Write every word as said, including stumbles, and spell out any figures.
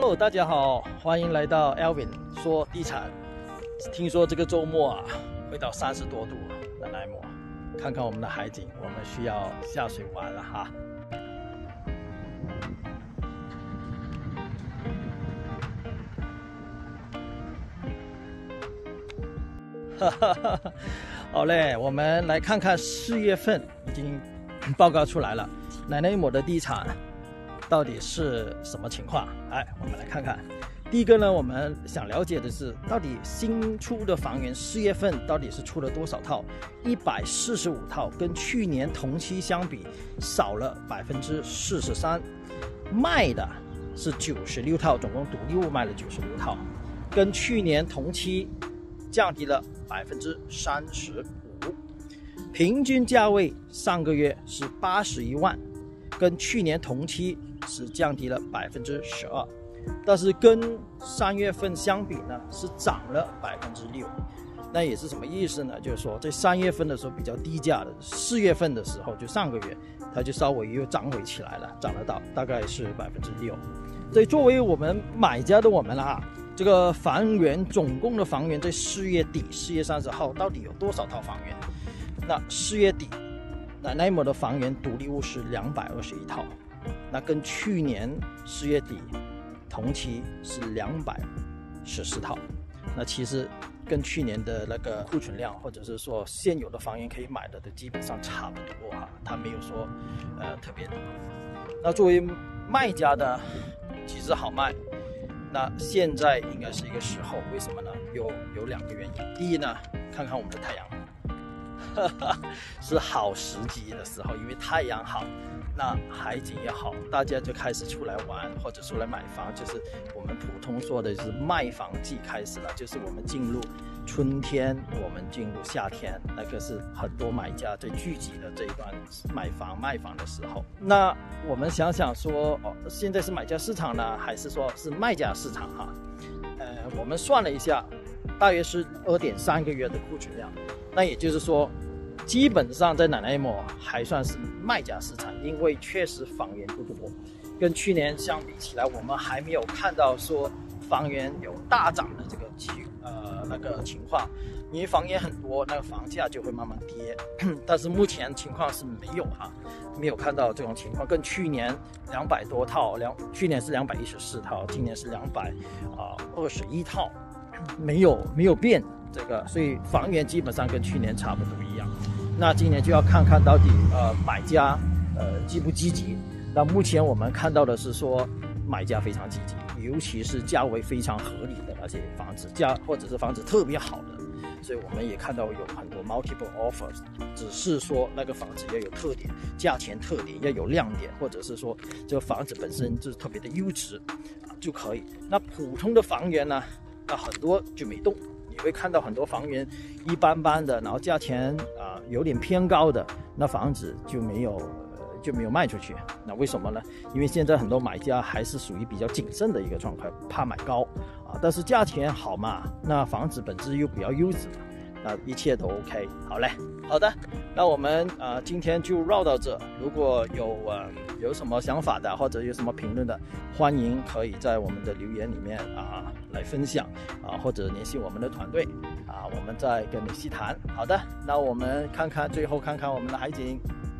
Hello， 大家好，欢迎来到 Alvin 说地产。听说这个周末啊会到三十多度，南莱摩，看看我们的海景，我们需要下水玩了哈。哈哈哈，好嘞，我们来看看四月份已经报告出来了，南莱摩的地产到底是什么情况？哎，我们来看看。第一个呢，我们想了解的是，到底新出的房源四月份到底是出了多少套？一百四十五套，跟去年同期相比少了百分之四十三。卖的是九十六套，总共独立屋卖了九十六套，跟去年同期降低了百分之三十五。平均价位上个月是八十一万，跟去年同期是降低了百分之十二，但是跟三月份相比呢，是涨了百分之六。那也是什么意思呢？就是说，在三月份的时候比较低价的，四月份的时候就上个月，它就稍微又涨回起来了，涨了到大概是百分之六。所以作为我们买家的我们啊，这个房源总共的房源在四月底，四月三十号到底有多少套房源？那四月底，南莱摩的房源独立屋是两百二十一套。那跟去年四月底同期是两百十四套，那其实跟去年的那个库存量或者是说现有的房源可以买的都基本上差不多哈，它没有说呃特别多。那作为卖家的，其实好卖。那现在应该是一个时候，为什么呢？有有两个原因。第一呢，看看我们的太阳，是好时机的时候，因为太阳好。那海景也好，大家就开始出来玩或者出来买房，就是我们普通说的是卖房季开始了，就是我们进入春天，我们进入夏天，那个是很多买家在聚集的这一段买房卖房的时候。那我们想想说，哦，现在是买家市场呢，还是说是卖家市场哈？呃，我们算了一下，大约是 二点三个月的库存量，那也就是说，基本上在南莱摩还算是卖家市场，因为确实房源不多，跟去年相比起来，我们还没有看到说房源有大涨的这个情呃那个情况，因为房源很多，那个房价就会慢慢跌。但是目前情况是没有哈，没有看到这种情况，跟去年两百多套，两去年是两百一十四套，今年是两百啊二十一套，没有没有变这个，所以房源基本上跟去年差不多一样。那今年就要看看到底呃买家呃积不积极。那目前我们看到的是说买家非常积极，尤其是价位非常合理的那些房子，价或者是房子特别好的，所以我们也看到有很多 multiple offers， 只是说那个房子要有特点，价钱特点要有亮点，或者是说这个房子本身就是特别的优质就可以。那普通的房源呢，那很多就没动。你会看到很多房源一般般的，然后价钱啊、呃、有点偏高的，那房子就没有、呃、就没有卖出去。那为什么呢？因为现在很多买家还是属于比较谨慎的一个状态，怕买高啊，但是价钱好嘛，那房子本质又比较优质，那一切都 OK。好嘞，好的，那我们呃今天就绕到这。如果有呃有什么想法的，或者有什么评论的，欢迎可以在我们的留言里面啊来分享啊，或者联系我们的团队啊，我们再跟你细谈。好的，那我们看看最后看看我们的海景。